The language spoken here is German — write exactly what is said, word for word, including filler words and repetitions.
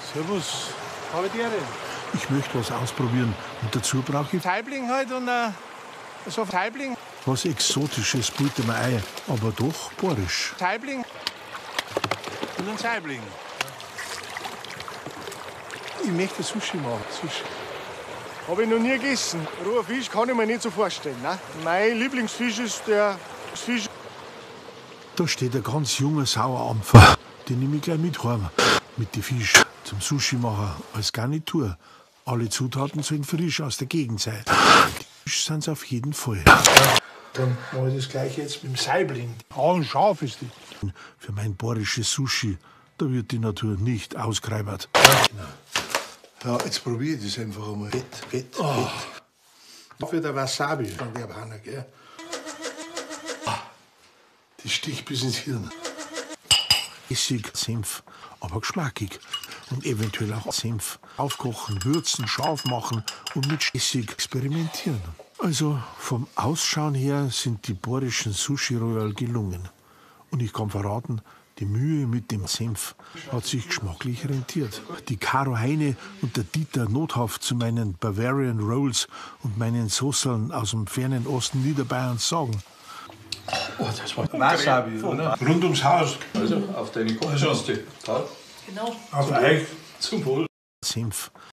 Servus. Habe ich dir denn? Ich möchte was ausprobieren und dazu brauche ich Saibling halt und äh, so Saibling. was Exotisches, biete mir ein, aber doch borisch. Saibling und ein Saibling. Ich möchte Sushi machen. Sushi. Habe ich noch nie gegessen. Roher Fisch kann ich mir nicht so vorstellen. Ne? Mein Lieblingsfisch ist der Fisch. Da steht ein ganz junger Sauerampfer. Den nehme ich gleich mit heim. Mit die Fisch zum Sushi machen als Garnitur. Alle Zutaten sollen frisch aus der Gegend sein. Die Fisch sind auf jeden Fall. Dann mache ich das gleich jetzt mit dem Saibling. Ah, scharf ist die. Für mein borisches Sushi, da wird die Natur nicht ausgereibert. Ja, jetzt probiere ich das einfach einmal. Fett, fett, oh. fett. Für der Wasabi von der Japaner, gell? Die sticht bis ins Hirn. Essig, Senf, aber geschmackig. Und eventuell auch Senf. Aufkochen, würzen, scharf machen und mit Essig experimentieren. Also vom Ausschauen her sind die borischen Sushi Royal gelungen. Und ich kann verraten, die Mühe mit dem Senf hat sich geschmacklich rentiert. Die Karo Heine und der Dieter Nothaft zu meinen Bavarian Rolls und meinen Soßeln aus dem fernen Osten Niederbayerns sagen: Oh, das war Wasabi, oder? Rund ums Haus. Also auf deine Kochkiste. Genau. Auf euch. Zum Wohl. Senf